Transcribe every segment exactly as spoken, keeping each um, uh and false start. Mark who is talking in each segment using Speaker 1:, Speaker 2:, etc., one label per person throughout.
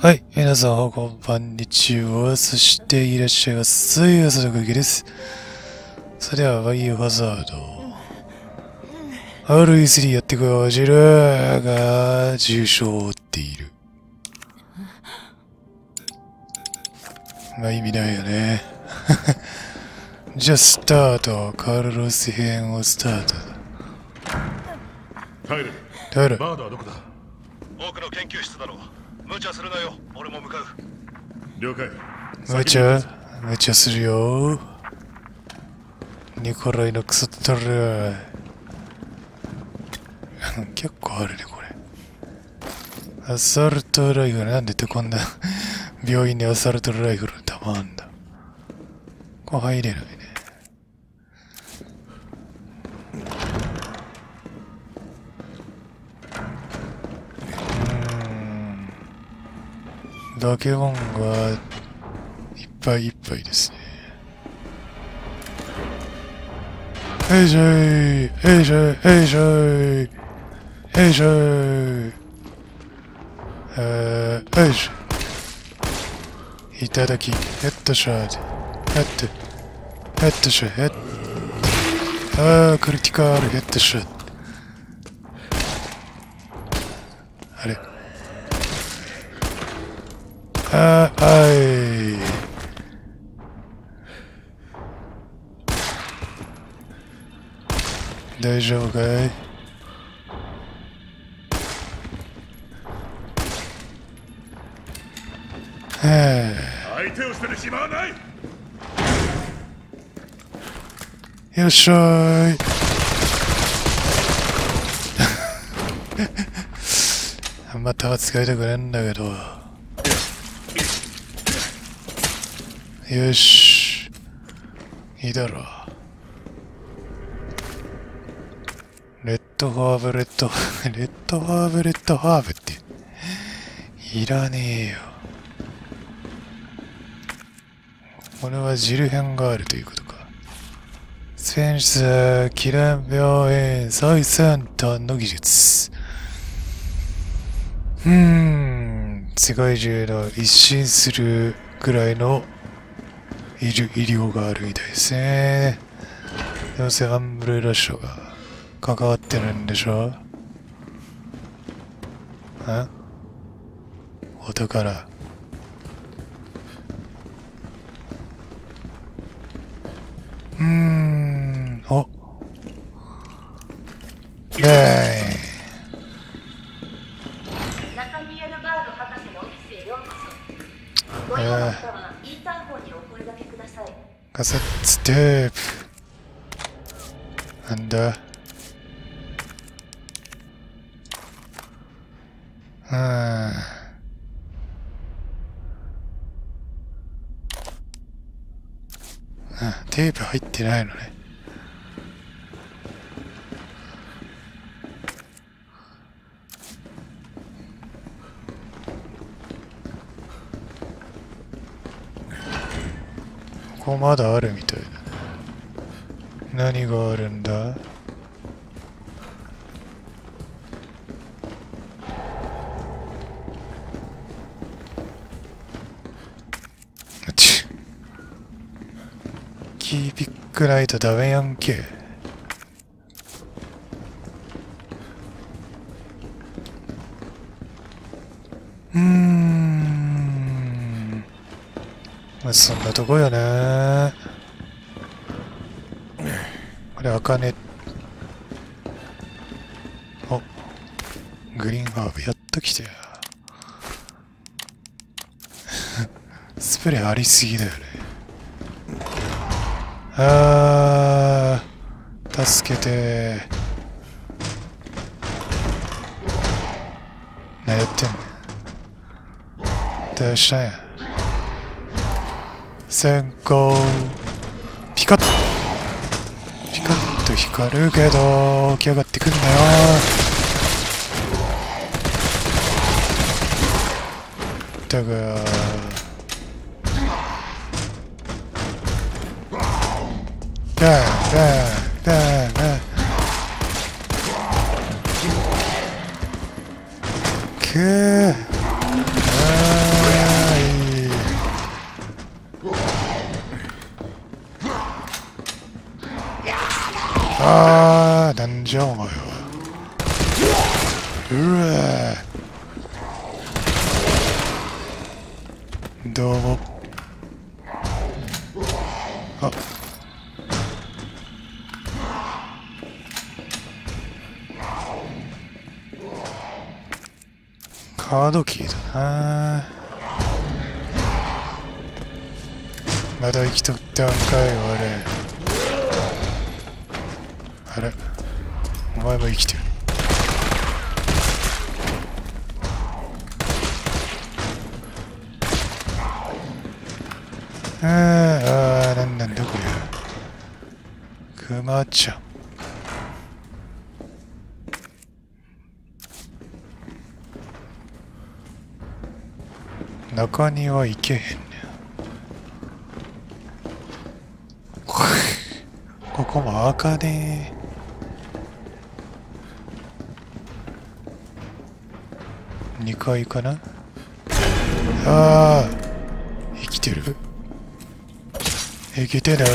Speaker 1: はい、皆さん、こんにちは。そしていらっしゃいます。朝のかけです。それでは、バイオハザード。アールイースリー やってこよう。ジラーが重傷を負っている。まあ意味ないよね。じゃあ、スタート。カルロス編をスタートだ。
Speaker 2: 入る。
Speaker 1: 入る。
Speaker 2: バードはどこだ？
Speaker 3: 奥の研究室だろう。無茶するなよ。俺も向かう。
Speaker 2: 了解。
Speaker 1: 無茶無茶するよ。ニコライのクソったら。結構あるね、これ。アサルトライフル。なんでってこんな病院にアサルトライフルたまんだ。ここ入れないね。バケモンがいっぱいいっぱいですね。えいしょい、えいしょい、えいしょい、えいしょい、えー、えいしょ。いただき、ヘッドショット、ヘッド、ヘッドショット、ヘッド、あー、クリティカルヘッドショット。あれあー、はい。大丈夫かい？は
Speaker 2: 相手を捨てる暇はない。
Speaker 1: あ、よっしゃーい。あんま弾使いたくないんだけど。よし。いいだろう。レッドハーブ、レッド、レッドハーブ、レッドハーブって。いらねえよ。これはジル編があるということか。センサー、キラー病院、最先端の技術。うーん、世界中の一新するくらいの医療があるみたいですね。どうせアンブレラ署が関わってるんでしょ？あ？お宝。うーん、お。ねえ。
Speaker 4: 中見えるバード博士のオフィスへようこそ。ご用の方はインターホンにお声掛けください。
Speaker 1: カセットテープ。なんだ？うーん。テープ入ってないのね。ここまだあるみたいだね。何があるんだ？キーピックないとダメやんけ。うーん。まあ、そんなとこよね。これ、あかね。お。グリーンハーブ、やっと来たよ。スプレーありすぎだよね。あー、助けてー。何やってんの？どうしたんや？先行。ピカッピカッと光るけど、起き上がってくんなよー。だが、バーンバーンバーンバーンくーああー、なんじゃお前は。うわー。どうも。あ。カードキーだな。まだ生きとったんかい、俺。あれ、お前も生きてる。あー、あー、なんなんだこれ。クマちゃん。中には行けへんねん。ここも開かねえ。にかいかな。ああ、生きてる。生きてない。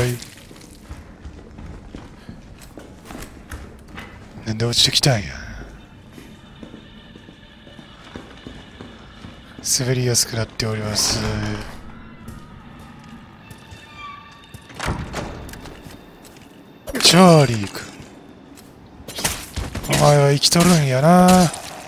Speaker 1: なんで落ちてきたんや。滑りやすくなっております。チャーリー君、お前は生きとるんやな。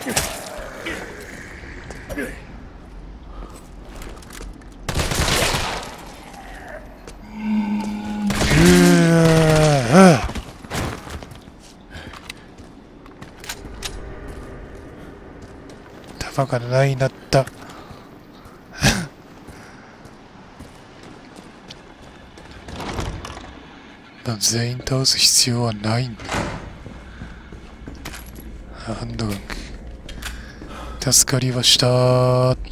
Speaker 1: うわ、弾がないなった。全員倒す必要はないんだ。ハンドガン。助かりはしたー。いっ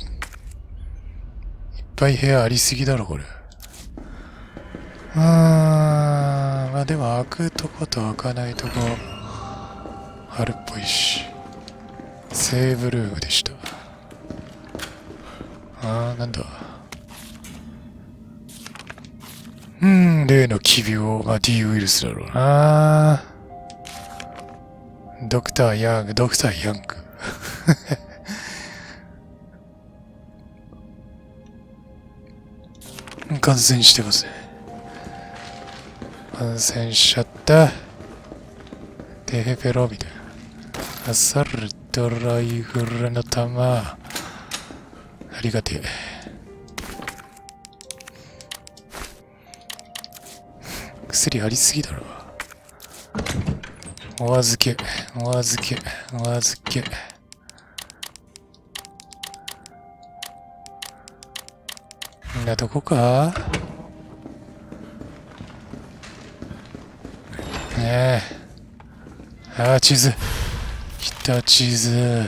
Speaker 1: ぱい部屋ありすぎだろ、これ。うーん、まあでも開くとこと開かないとこあるっぽいし。セーブルームでした。あー、なんだ。うーん、例の奇病、まあ D ウイルスだろうな。ドクターヤング、ドクターヤング。感染してますね。感染しちゃった。テヘペロみたいな。アサルトライフルの弾。ありがてえ。薬ありすぎだろ。お預け、お預け、お預け。みんなどこか？ねえ。ああ、地図。来た地図。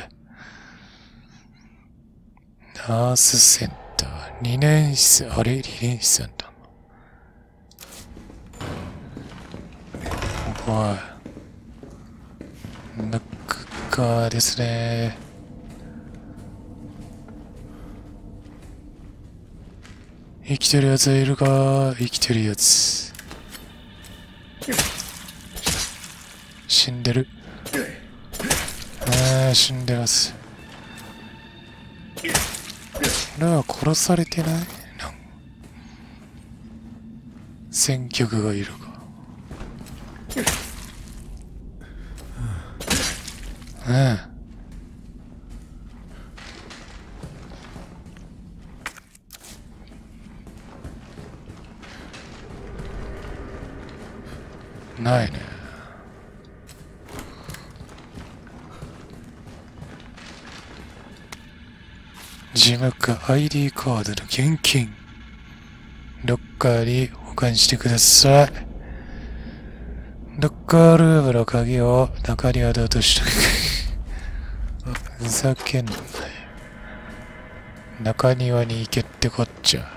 Speaker 1: ナースセンター。にねん室、あれにねん室なんだ。おい。ノックカーですね。生きてるやつはいるか？生きてるやつ。死んでる。ああ、死んでます。俺は殺されてない？なん戦局がいるか。うん。ないね。事務課 アイディー カードの現金。ロッカーに保管してください。ロッカールームの鍵を中に落としとく。ふざけんなよ。中庭に行けってこっちゃ。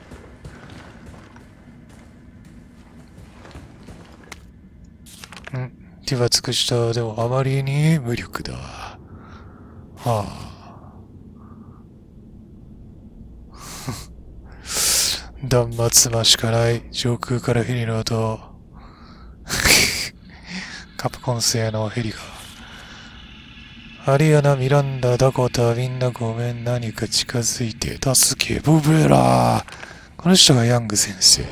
Speaker 1: ん、手は尽くした。でもあまりに無力だ。はあ。断末魔しかない。上空からヘリの音。 カプコン製のヘリが。アリアナ、ミランダ、ダコタ、みんなごめん、何か近づいて、助け、ブブラー。この人がヤング先生。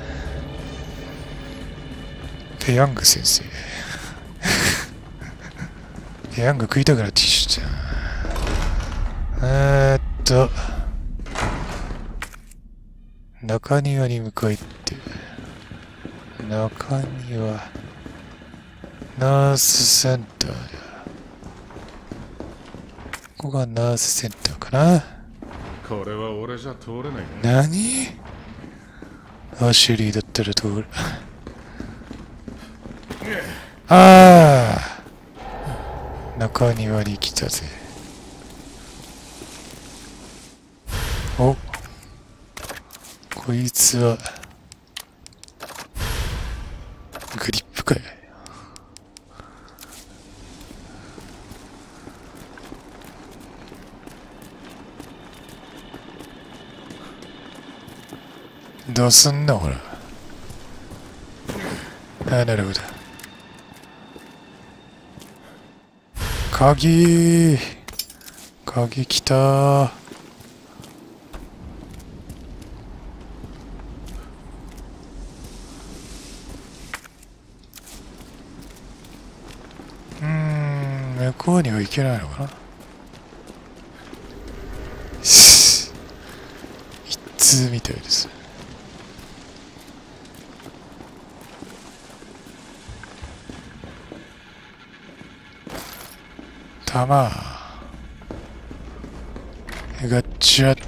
Speaker 1: ペヤング先生。ペヤング食いたくなってきちゃった。えーっと、中庭に向かいって。中庭。ナースセンターだ。ここがナースセンターかな。
Speaker 2: これは俺じゃ通れないね。
Speaker 1: 何？アシュリーだったら通る。ああ、中庭に来たぜ。お、こいつはグリップかい。どうすんのほら。ああ、なるほど。鍵鍵来たー。うーん、向こうには行けないのかな。一通みたいです。弾ガッチャ。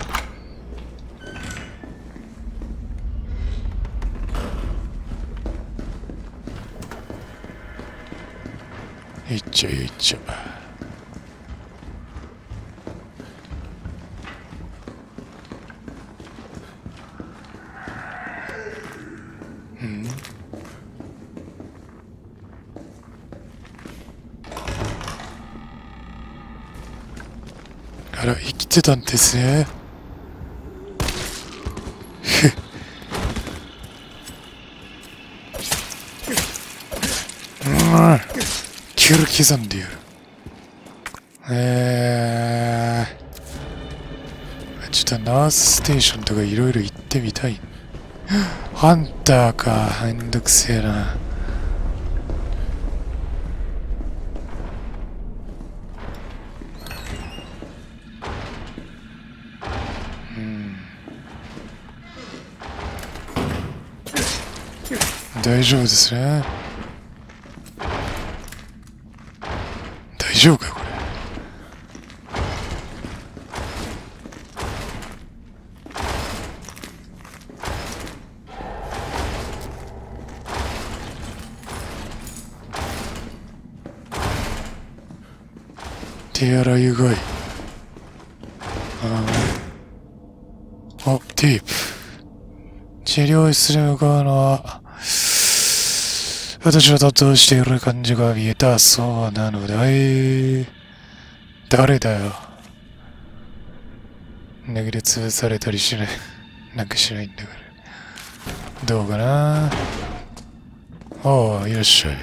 Speaker 1: いっちゃいっちゃ。うんあら、生きてたんですね。うん、キル刻んでやる。えー、ちょっとナースステーションとかいろいろ行ってみたい。ハンターか、めんどくせえな。大丈夫ですね。大丈夫かこれ。手洗いうがい。ああ、テープ。治療室に向かうのは私の担当している感じが見えたそうなのだい。誰だよ。殴り潰されたりしない。なんかしないんだから。どうかな。おう、いらっしゃい。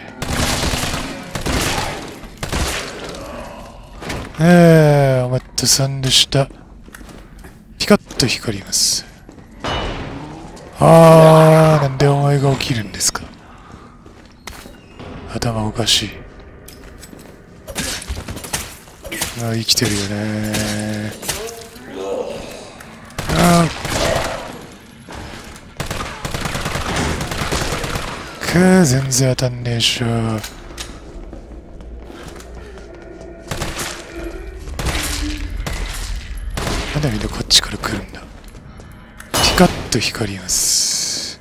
Speaker 1: えー、お待たさんでした。ピカッと光ります。あー、なんでお前が起きるんですか。頭おかしい。ああ、生きてるよね。ああ。くー、全然当たんねえしょ。なんでみんなこっちから来るんだ。ピカッと光ります。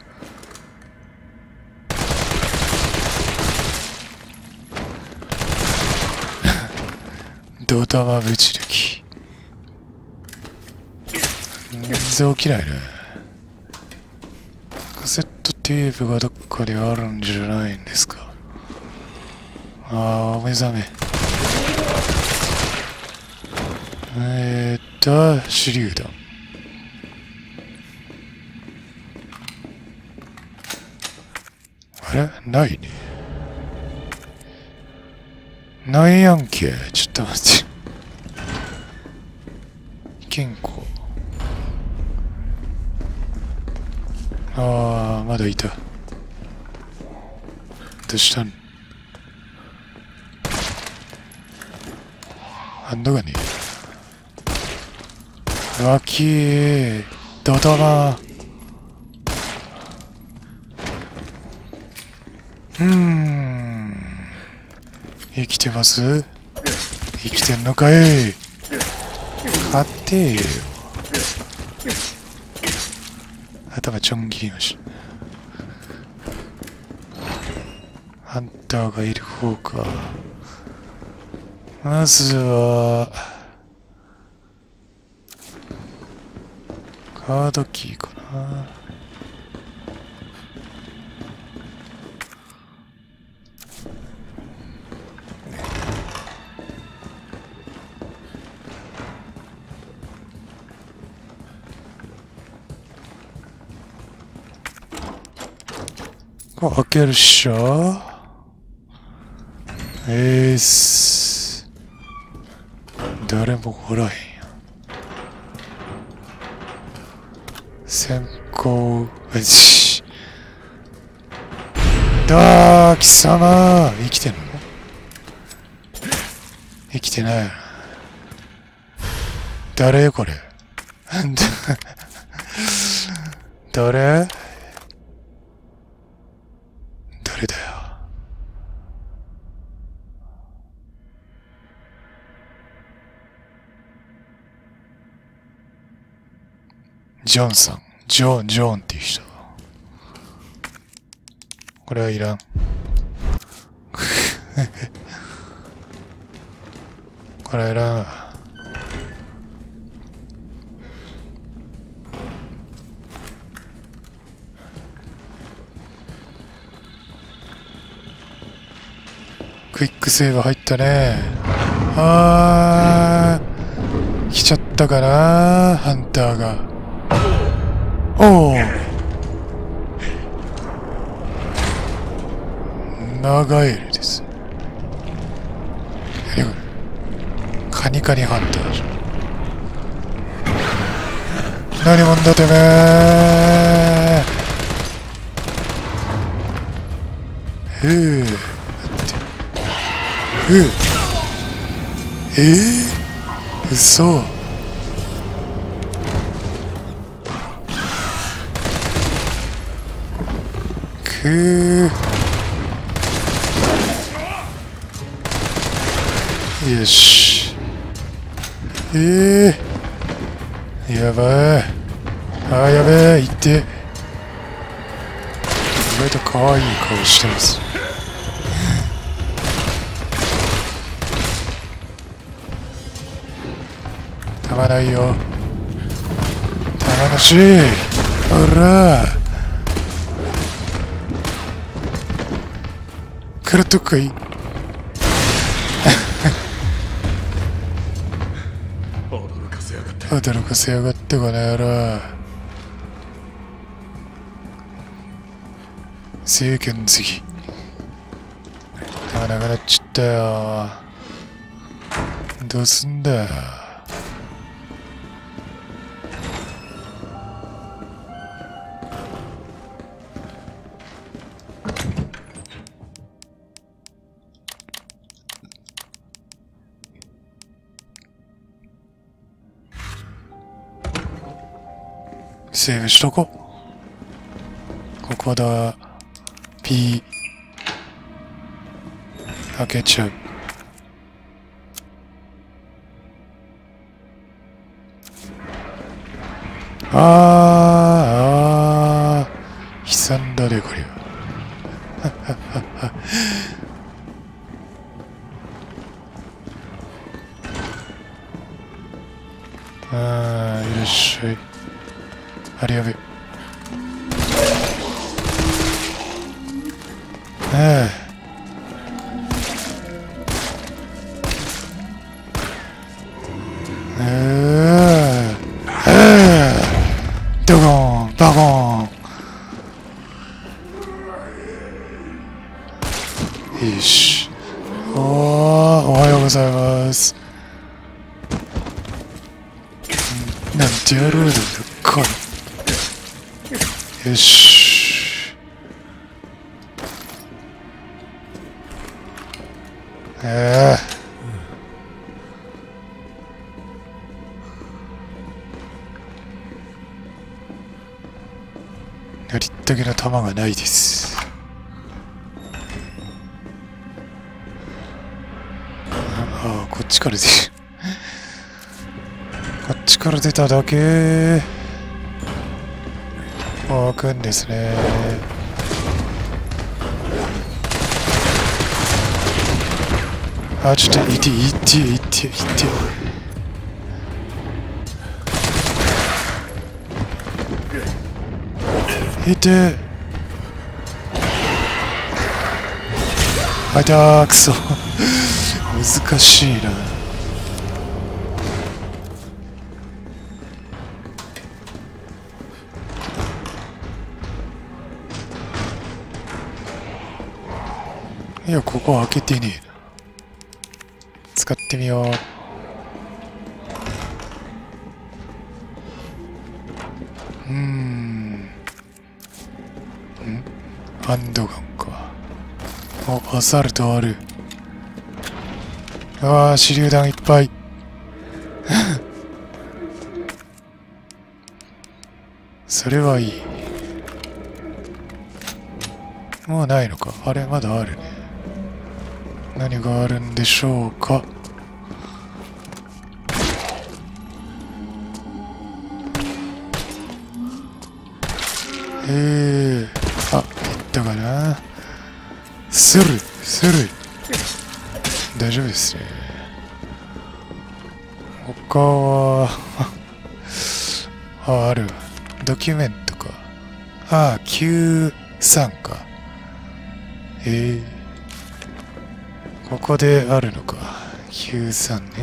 Speaker 1: ドタマぶち抜き。全然起きないね。カセットテープがどっかであるんじゃないんですか。ああ、お目覚め。えーっと、手榴弾。あれないね。 なんやんけ。ちょっと待って。健康。ああ、まだいた。どうしたん？あんどがねえ。わきー。ドドマー。うーん。生きてます？生きてんのかい？勝てよ。頭ちょん切りました。ハンターがいる方か。まずはカードキーかな。開けるっしょ。えーす。誰もおらへんや。先行、よし。だー、貴様生きてんの？生きてない。誰これ？誰？誰だよ。ジョンさん。ジョン、ジョンっていう人。これはいらん。これはいらん。クイックセーブ入ったね。あー、来ちゃったかな、ハンターが。おお。長エルです。何これ。カニカニハンターじゃん。何者だてめー。へえ。ええー、嘘。くー。よし。ええー、やばい。あー、やべえ、いって。意外と可愛い顔してます。たまないよ。たまらしい。ほら。食らっとくかい。
Speaker 2: 驚かせやがって。
Speaker 1: 驚かせやがってこの野郎。聖剣次。たまなくなっちゃったよ。どうすんだよ。セーブしとこ。ここだ。P 開けちゃう。あーあー、悲惨だねこれは。あー、いらっしゃい。あれやべ。ああ。ああ。ああ。ドゴーン、バゴーン。よし。おー。 ますなんて野郎だかよしああやりったけの弾がないです。ああ、こっちから出る。こっちから出ただけ。開くんですね。あ、ちょっと、いて、いて、いて、いて。いて。あいたー、くそ。難しいな。いや、ここ開けてねえな。使ってみよう。うーん。んハンドガンか。お、アサルトある。ああ、手榴弾いっぱい。それはいい。もうないのか。あれ、まだあるね。何があるんでしょうか。ええー、あ、いったかな。スルスル大丈夫ですね。他はあ、あるわ。ドキュメントか。ああ、きゅうさんか。ええー、ここであるのか。きゅうさんね。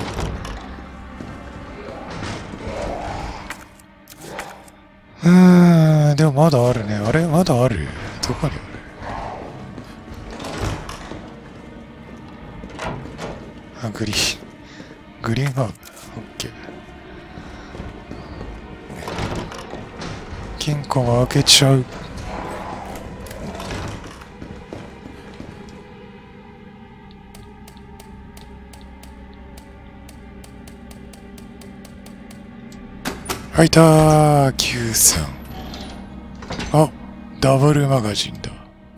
Speaker 1: うーん、でもまだあるね。あれまだある。どこにある。あ、グリーン。グリーンハーブ。オッケー。金庫が開けちゃう。開いたー。きゅうさん。あ、ダブルマガジンだ。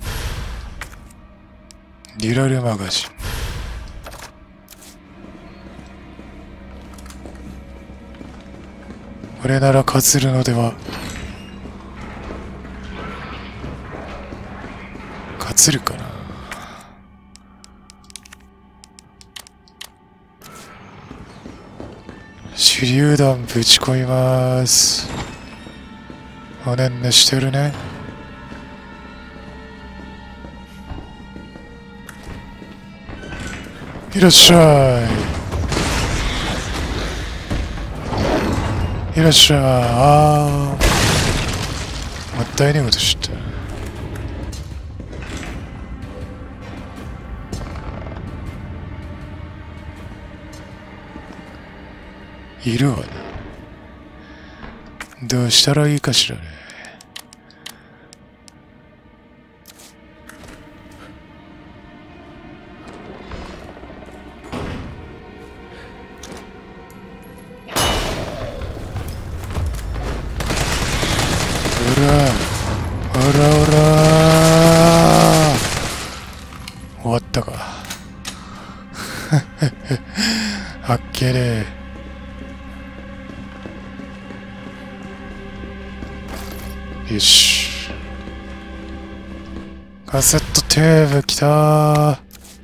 Speaker 1: デュラルマガジン。これなら勝つるのでは。勝つるかな。手榴弾ぶち込みます。おねんねしてるね。いらっしゃい。いらっしゃい。あー、もったいねえことした。いるわね。どうしたらいいかしらね。おら、おらおら終わったか。あっけれ。よし。カセットテープきたー。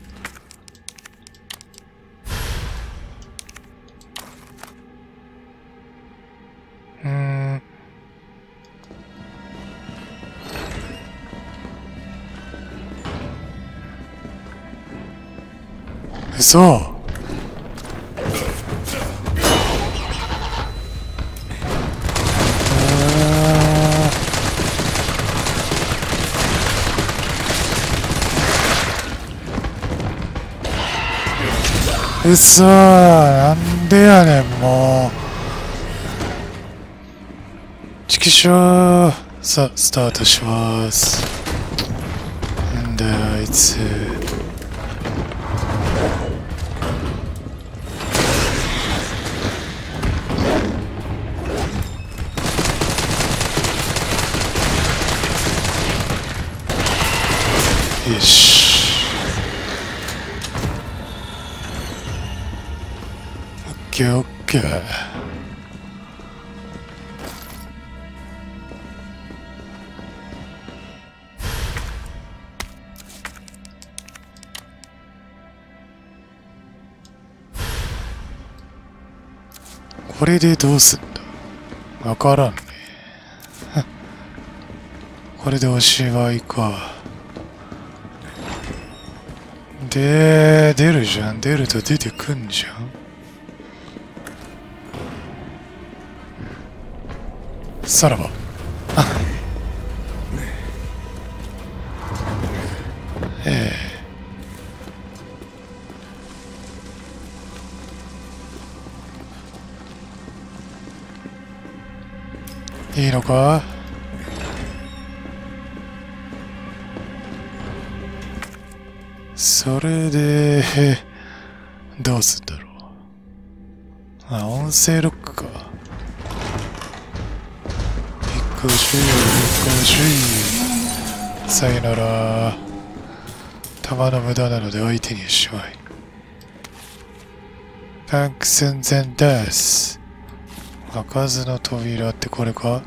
Speaker 1: うーん。嘘。 うそー、なんでやねん、もう。ちきしょー。さあ、スタートします。なんだよ、あいつ。よし。オッケーオッケー。これでどうすんだ？わからんね。これでおしまいか。で、出るじゃん。出ると出てくんじゃん。さらば。ええ。いいのか？それで、どうすんだろう。あ、音声ロックか。引っ越し、引っ越し。さよなら。弾の無駄なので相手にしまい。パンク寸前です。開かずの扉ってこれか？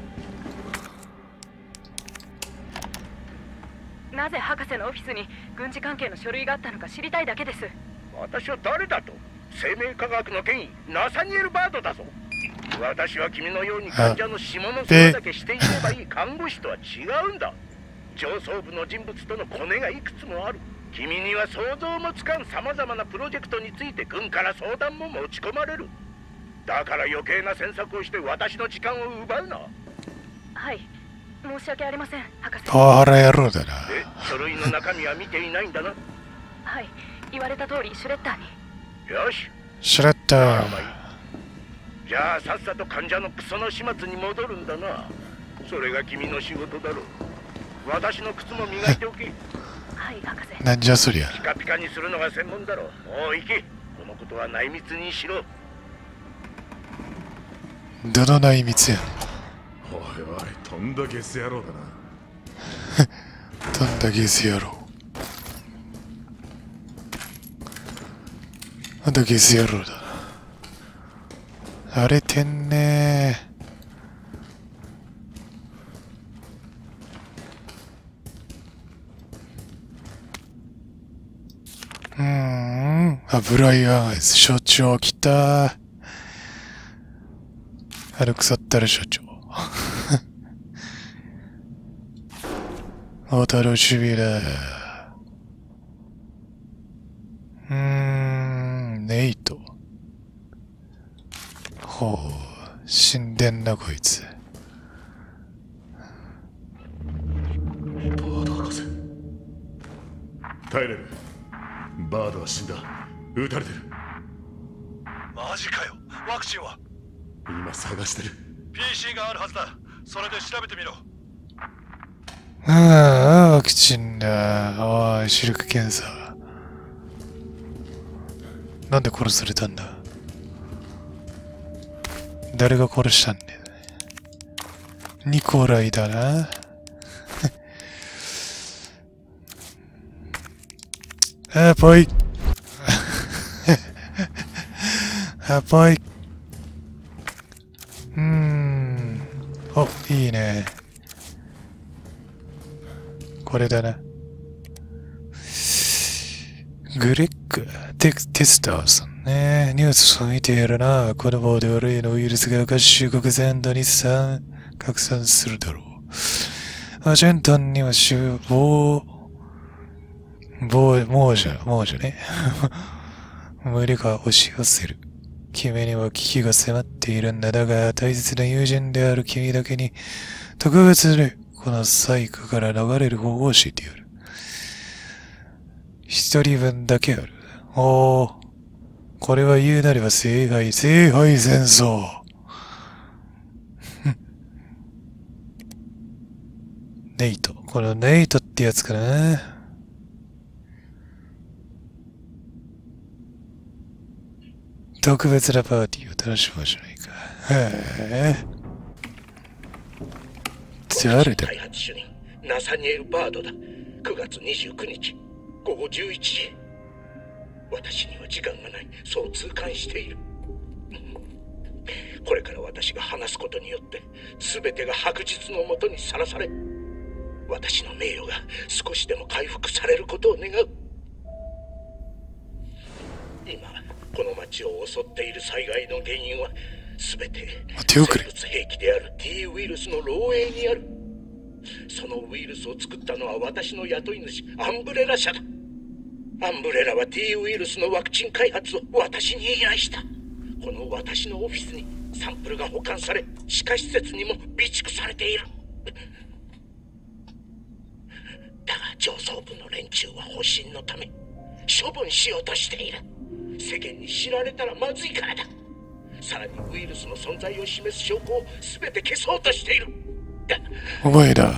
Speaker 5: なぜ博士のオフィスに軍事関係の書類があったのか知りたいだけです。
Speaker 3: 私は誰だと？生命科学の権威ナサニエル・バードだぞ。私は君のように患者の下の世話だけしていればいい看護師とは違うんだ。上層部の人物とのコネがいくつもある。君には想像もつかん様々なプロジェクトについて軍から相談も持ち込まれる。だから余計な詮索をして私の時間を奪うな。
Speaker 5: はい、申し訳ありません、博士。
Speaker 1: パワハラ野郎だな。
Speaker 3: え、書類の中身は見ていないんだな。
Speaker 5: はい、言われた通りシュレッダーに。
Speaker 3: よし。
Speaker 1: しらった。
Speaker 3: まあまあいい。じゃあさっさと患者のクソの始末に戻るんだな。それが君の仕事だろう。私の靴も磨いておけ。
Speaker 5: はい、博士。
Speaker 1: なんじゃそりゃ。
Speaker 3: ピカピカにするのが専門だろう。もう行け。このことは内密にしろ。
Speaker 1: どの内密やん。
Speaker 2: おいおい、とんだゲス野郎だな。
Speaker 1: とんだゲス野郎。あんたゲス野郎だな。荒れてんねー。うーん。あ、ブライアンアイズ。所長来た。あれ腐ったら所長。お楽しみだ。うーん、ネイト。ほう、死んでんなこいつ。
Speaker 2: バード博士。耐えれる。バードは死んだ。撃たれてる。
Speaker 3: マジかよ。ワクチンは？
Speaker 2: 今探してる。
Speaker 3: ピーシー があるはずだ。それで調べてみろ。
Speaker 1: ああ、ワクチンだ。おい、視力検査。なんで殺されたんだ？誰が殺したんだよ。ニコライだな。あ、ぽい。あ、ぽい。うーん。お、いいね。これだな。グレッグ、テ, テスターさんね。ニュースを見ているな。この棒で悪いのウイルスが合衆国全土に散拡散するだろう。ワシントンには死亡、暴、猛者、猛者ね。無理が押し寄せる。君には危機が迫っているんだ。だが、大切な友人である君だけに、特別にこのサイクから流れる方法を教えてやる。一人分だけある。おー、 これは言うなれば聖杯、聖杯戦争。ネイト。このネイトってやつかな。特別なパーティーを楽しもうじゃないか。へえ。誰だ？
Speaker 3: 開発主任ナサニエル・バードだ。くがつにじゅうくにちごごじゅういちじ。私には時間がない、そう痛感している。これから私が話すことによって全てが白日のもとにさらされ、私の名誉が少しでも回復されることを願う。今この町を襲っている災害の原因は全て生物兵器である T ウイルスの漏洩にある。そのウイルスを作ったのは私の雇い主アンブレラ社だ。アンブレラは T ウイルスのワクチン開発を私に依頼した。この私のオフィスにサンプルが保管され、地下施設にも備蓄されている。だが上層部の連中は保身のため処分しようとしている。世間に知られたらまずいからだ。さらにウイルスの存在を示す証拠を全て消そうとしている。だ
Speaker 1: お前だ。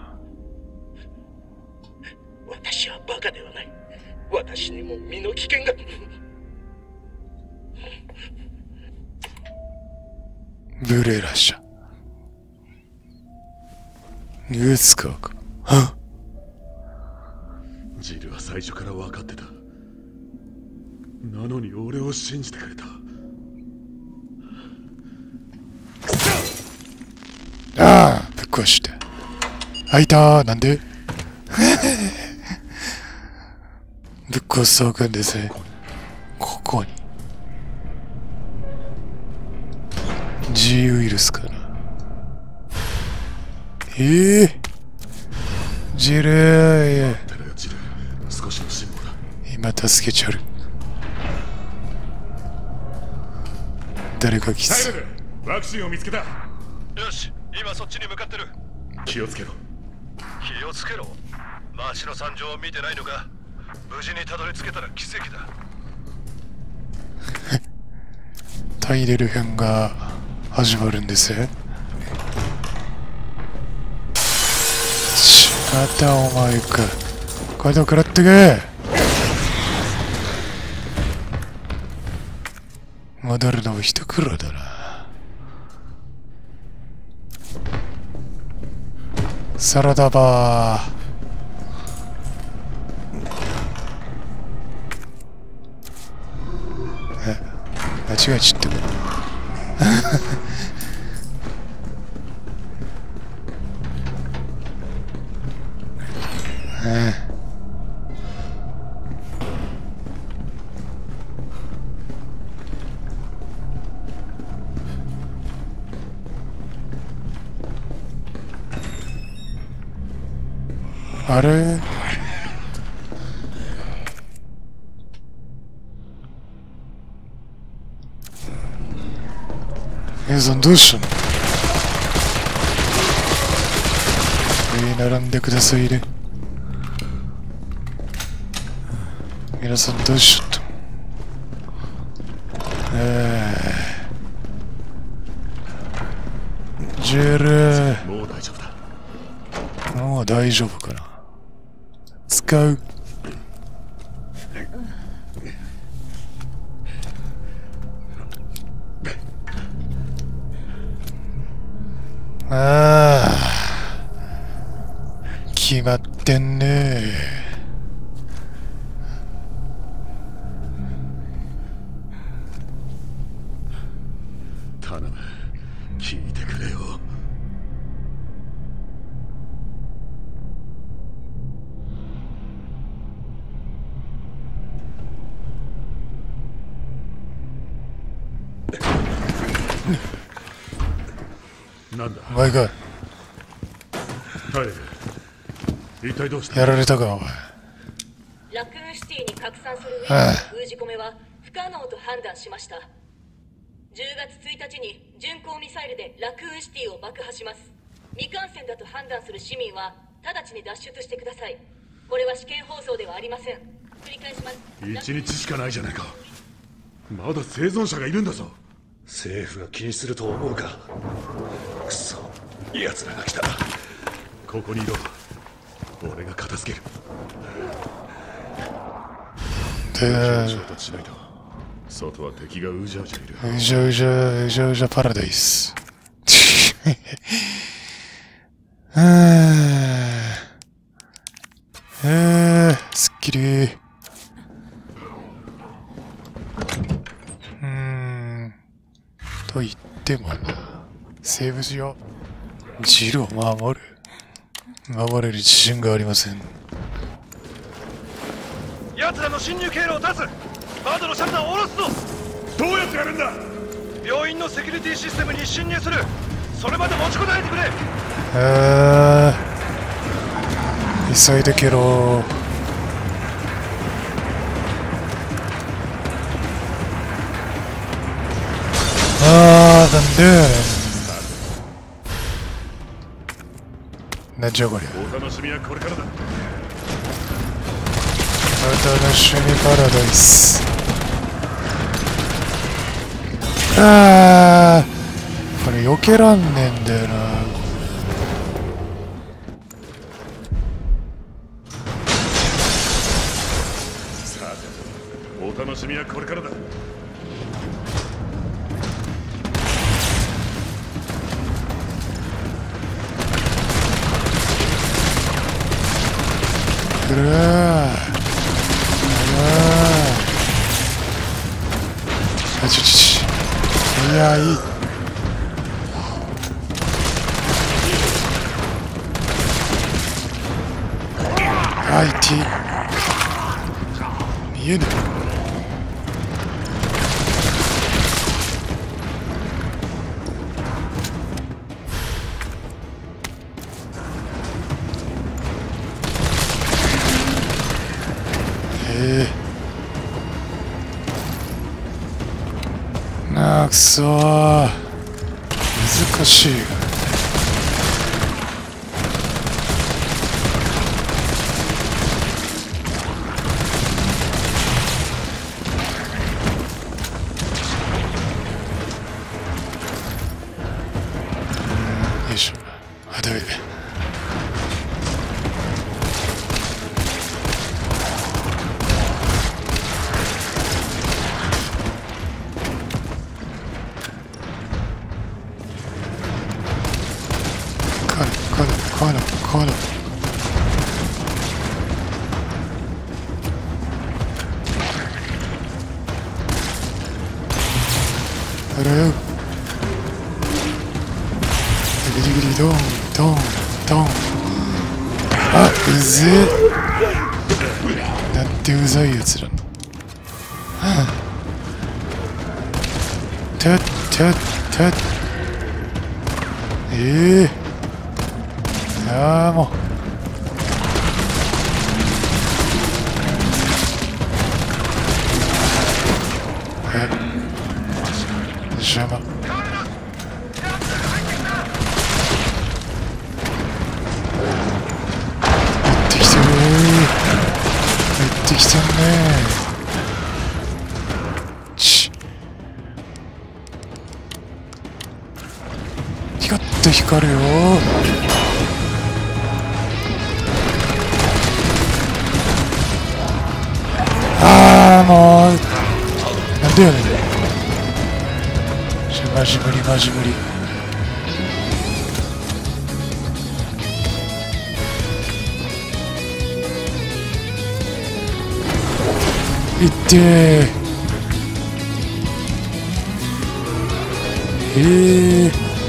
Speaker 3: 私はバカではない。私にも身の危険が。
Speaker 1: ブレラ社。グスコーク。はっ。
Speaker 2: ジルは最初から分かってた。なのに俺を信じてくれた。
Speaker 1: ああ、ぶっ壊して。開いたー。なんでぶっ壊すとおくんですね。ここに。G ウイルスかな。ええー、ジルー。
Speaker 2: ジル、少しの辛抱だ。
Speaker 1: 今助けちゃる。誰か来つ。
Speaker 2: ワクチンを見つけた。
Speaker 6: よし、今そっちに向かってる。
Speaker 2: 気をつけろ。
Speaker 6: 気をつけろ。町の惨状を見てないのか。無事にたどり着けたら奇跡だ。
Speaker 1: タイレル編が始まるんですよ。またお前か。角食らってけ。戻るのも一苦労だな。サラダバー。え、間違えちゃった。ええ。あれ？皆さんどうしたの？えー、並んでくださいね。皆さんどうしちゃった？えー、ジェルー。
Speaker 2: もう大丈夫だ。
Speaker 1: もう大丈夫かな。使う。ああ、決まってんね。
Speaker 2: 頼む、聞いてくれよ。なんだ
Speaker 1: お前か。
Speaker 2: タイレル、一体どうした？
Speaker 1: やられたか、お前。
Speaker 4: ラクーンシティに拡散するウイルスの封じ込めは不可能と判断しました。じゅうがつついたちに巡航ミサイルでラクーンシティを爆破します。未感染だと判断する市民は直ちに脱出してください。これは試験放送ではありません。繰り返します。
Speaker 2: 一日しかないじゃないか。 まだ生存者がいるんだぞ。
Speaker 6: 政府が気にすると思うか。くそ、奴らが来た。
Speaker 2: ここにいろ。俺が片付ける。
Speaker 1: で、
Speaker 2: 仕事しないと。外は敵がうじゃうじゃいる。
Speaker 1: うじゃうじゃ、うじゃうじゃパラダイス。あー、すっきり。うーん。と言ってもな、セーブしよう。ジルを守る。守れる自信がありません。
Speaker 6: 奴らの侵入経路を断つ。バードのシャッターを下ろすぞ。
Speaker 2: どうやってやるんだ。
Speaker 6: 病院のセキュリティシステムに侵入する。それまで持ちこたえてくれ。
Speaker 1: あー、急いでけろ。あー、なんでなんじゃこりゃ。
Speaker 2: お楽しみはこれからだ。
Speaker 1: お楽しみパラダイス。あー、これ避けらんねえんだよな。
Speaker 2: さて、お楽しみはこれからだ。
Speaker 1: くるー、あちょちょちょ、いやいい。アイティ見えぬ。なあ、くそー、難しい。よいしょ、あ、ダメ。このこのあらよ、ギリギリドンドンドン。あ、うぜえ。なんてうざいやつら。はあ、たったったええー、ああ、もうえ邪魔。入ってきてるー、入ってきてんねー。ち光って光るよー。ああ、もうなんでやねん。マジ無理マジ無理。いってー。えー、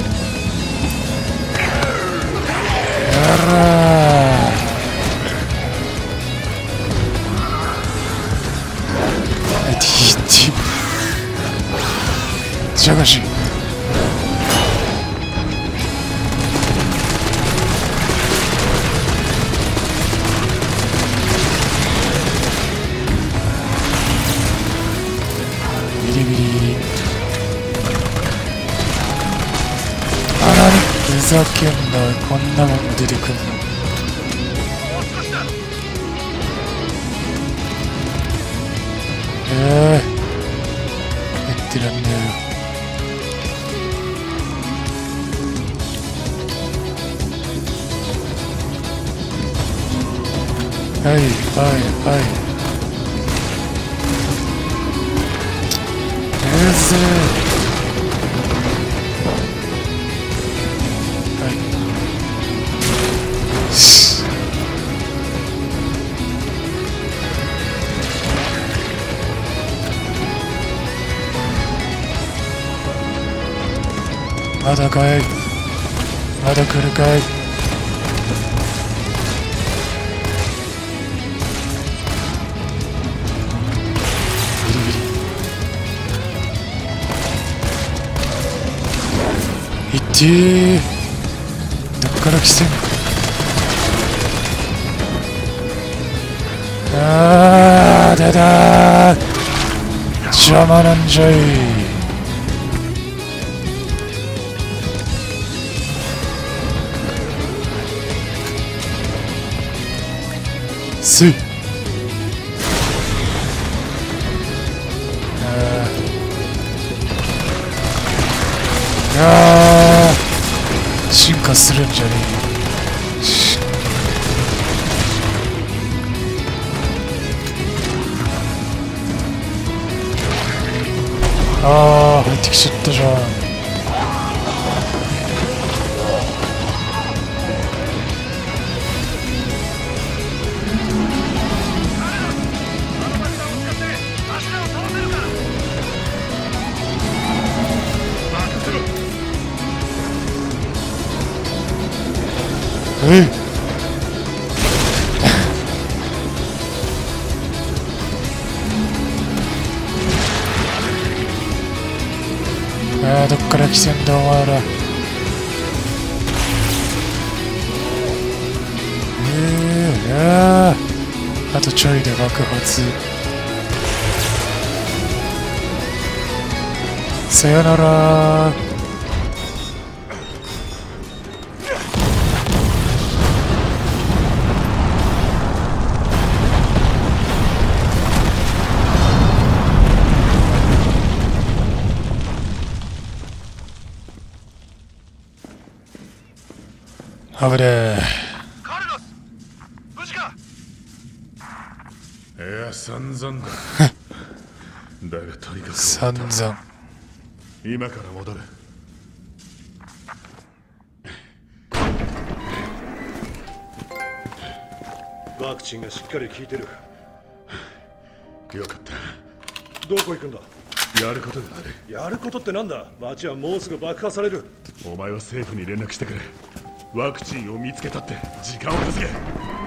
Speaker 1: やらー。じゃがしビリビリ。あらにふざけんな、こんなもん出てくんの。ええー、 はいはい。うるせえ。はいしまだかい。まだ来るかい。ギリギリいってー。どっから来てんの。あー出たー。邪魔なんじゃい。すい。あー進化するんじゃねえ。あー入ってきちゃったじゃん。えいあーどっから来てんだお前ら。えー、あーあとちょいで爆発。さよならー。危ねえ。
Speaker 6: カルロス無事か。
Speaker 2: いや散々だだがとにかく
Speaker 1: 散々。
Speaker 2: 今から戻る。
Speaker 6: ワクチンがしっかり効いてる。
Speaker 2: よかった。
Speaker 6: どこ行くんだ。
Speaker 2: やることがある。
Speaker 6: やることってなんだ。街はもうすぐ爆破される。
Speaker 2: お前は政府に連絡してくれ。ワクチンを見つけたって時間を稼げ。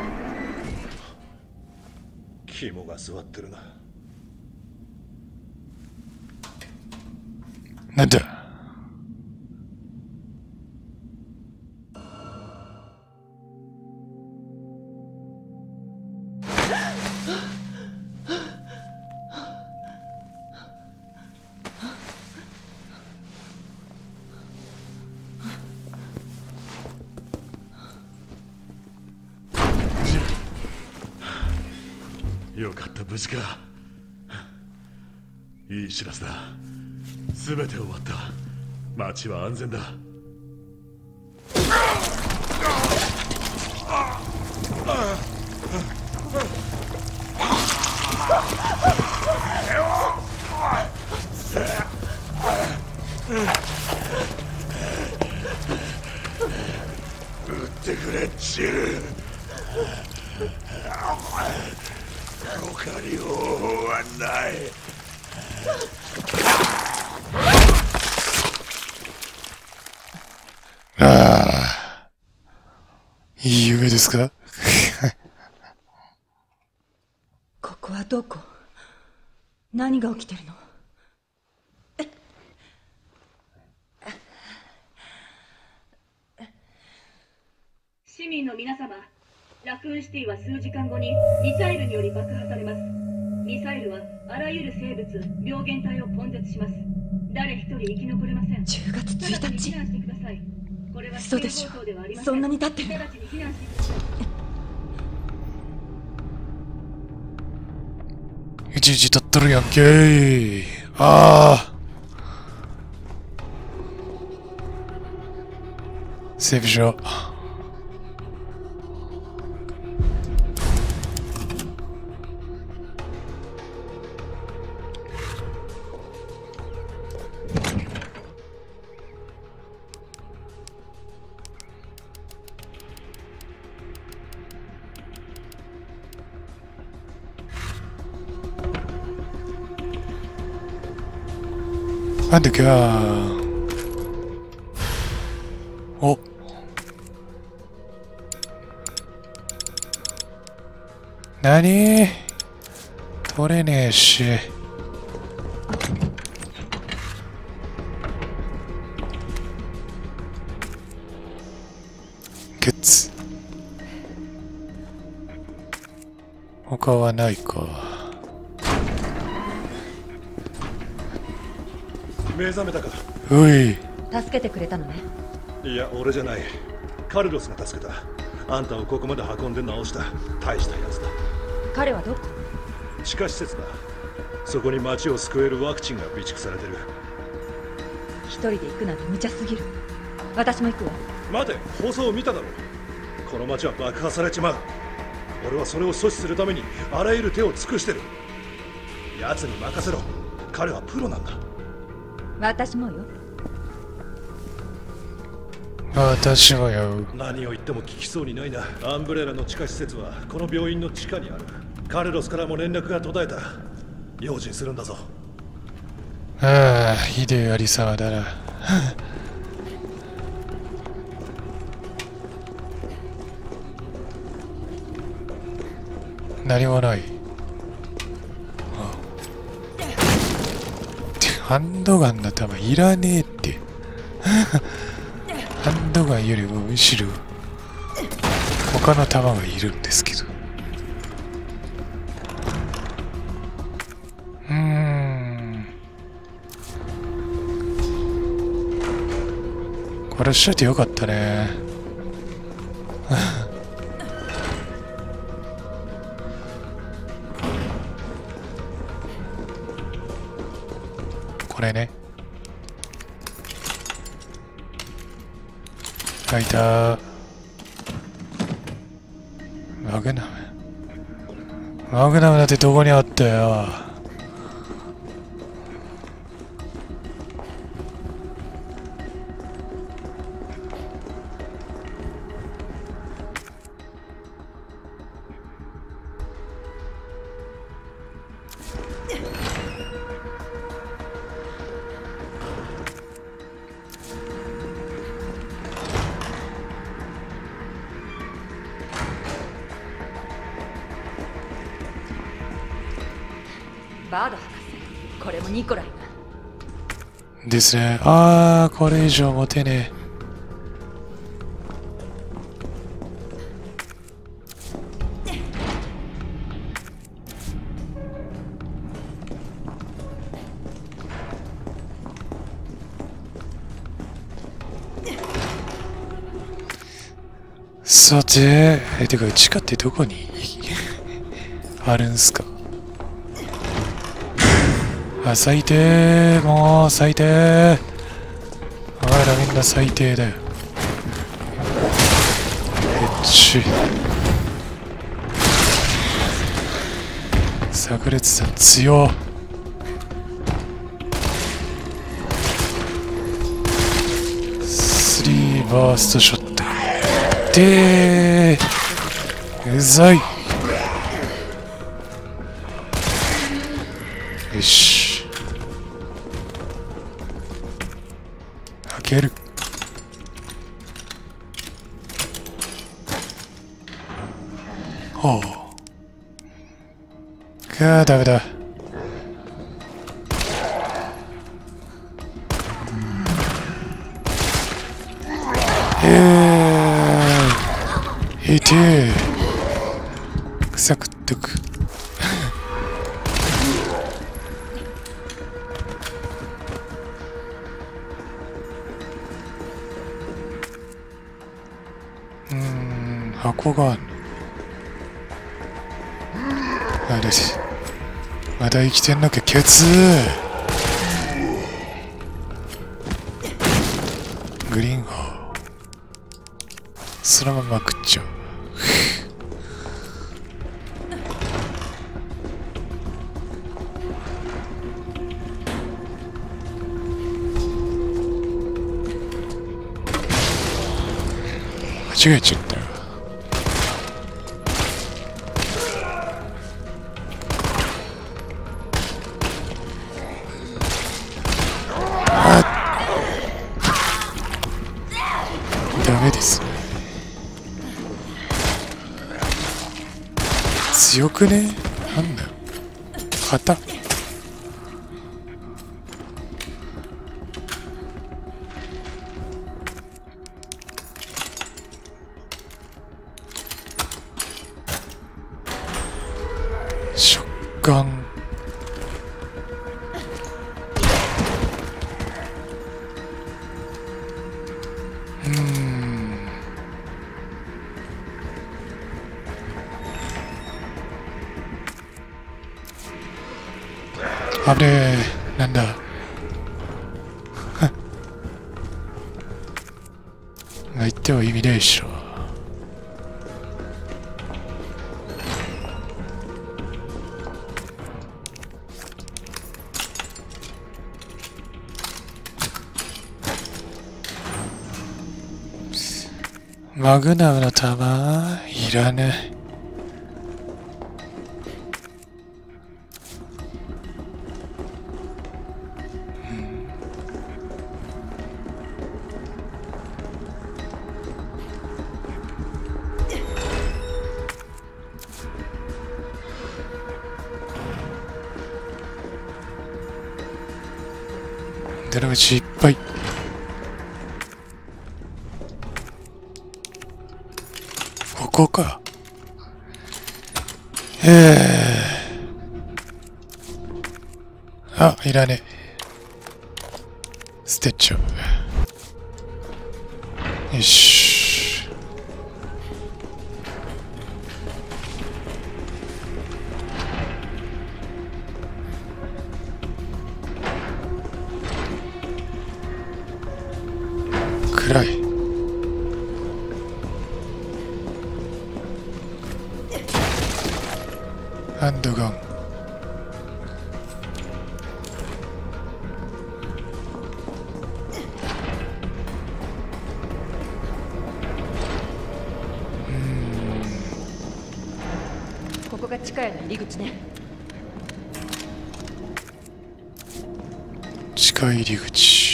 Speaker 6: 肝が座ってるな。
Speaker 1: なんだ。
Speaker 2: よかった無事か。いい知らせだ。全て終わった。町は安全だ。撃ってくれチル。他に方法はない。
Speaker 1: ああいい夢ですか。
Speaker 7: ここはどこ。何が起きてるの。
Speaker 4: 市民の皆様、ラクーンシティは数時間後にミサイルにより爆破されます。ミサイルはあらゆる生物、病原体を根絶します。誰一人生き残れません。
Speaker 7: じゅうがつついたち。
Speaker 4: 避難してください。これは
Speaker 7: 嘘でしょ。そんなに経ってるの。
Speaker 4: 直ちに避難してください。
Speaker 1: いちいち立っとるやんけー。ああセーブしよう。 なんだっけな。お。なに？取れねえし。グッズ。他はないか。
Speaker 6: 目覚めたか。
Speaker 1: おい。
Speaker 7: 助けてくれたのね。
Speaker 6: いや、俺じゃない。カルロスが助けた。あんたをここまで運んで直した。大したやつだ。
Speaker 7: 彼はどこ？
Speaker 6: 地下施設だ。そこに町を救えるワクチンが備蓄されてる。
Speaker 7: 一人で行くなんて無茶すぎる。私も行くわ。
Speaker 6: 待て、放送を見ただろう。この町は爆破されちまう。俺はそれを阻止するためにあらゆる手を尽くしてる。奴に任せろ。彼はプロなんだ。
Speaker 7: 私もよ。
Speaker 1: 私もよ。
Speaker 6: 何を言っても聞きそうにないな。アンブレラの地下施設はこの病院の地下にある。カルロスからも連絡が途絶えた。用心するんだぞ。
Speaker 1: ああ、ひでえありさまだな。何もない。ハンドガンの弾いらねえって。ハンドガンよりもむしろ他の弾がいるんですけど。うーん。これしといてよかったね。これね。あ、いた。マグナム。マグナムだってどこにあったよ。
Speaker 7: バード博士、これもニコライが。
Speaker 1: ですね。あー、これ以上持てねえ。さて、え、てか、地下ってどこにあるんすか？あ、最低。もう最低。お前らみんな最低だよ。えっち。炸裂さん強。スリーバーストショット。でー。うざい。よし。開ける。ほう。かあ、ダメだ。えー。いてえ。草食っとく。箱があるの。あれまだ生きてんのか、ケツグリーンホーそのまま食っちゃう。間違えちゃったよ。 くね。なんだよ。型。食感。うーん。あぶねえ。なんだ。言っても意味ないでしょ。マグナムの弾いらねえ。出る口いっぱい。ここか。ええ。あ、いらねえ。ステッチョ。よし。暗い。ハンドガン。
Speaker 7: ここが地下への入り口ね。
Speaker 1: 地下入り口。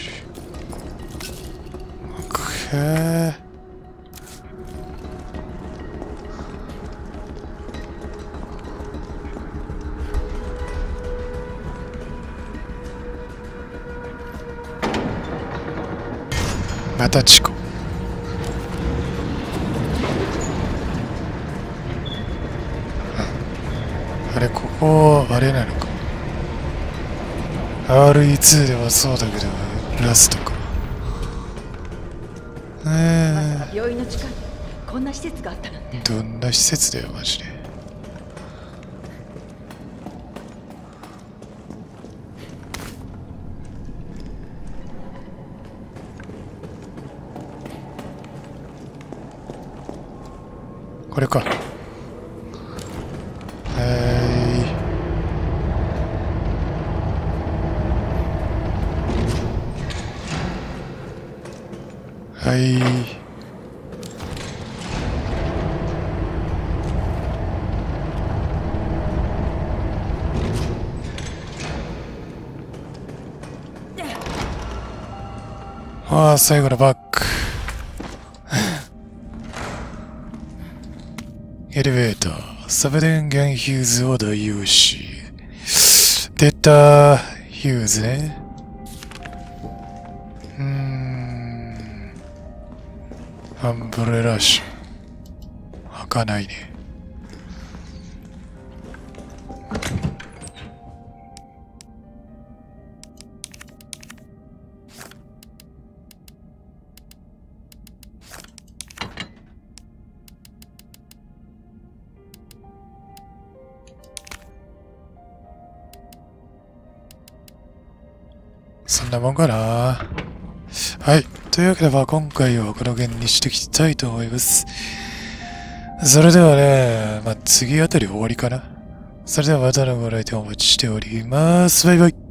Speaker 1: へえ。またチコ。あれ、ここあれなのか。 アールイーツー ではそうだけどラストか。えー、
Speaker 7: まさか病院の近くにこんな施設があったなんて。
Speaker 1: どんな施設だよマジで。これか。はい。ああ、最後のバック。エレベーター。サブ電源ヒューズを代用し。出たヒューズね。うーん。アンブレラション。開かないね。そんなもんかな。はい。というわけで、まあ今回はこの辺にしていきたいと思います。それではね、まあ次あたり終わりかな。それではまたのご来店お待ちしております。バイバイ。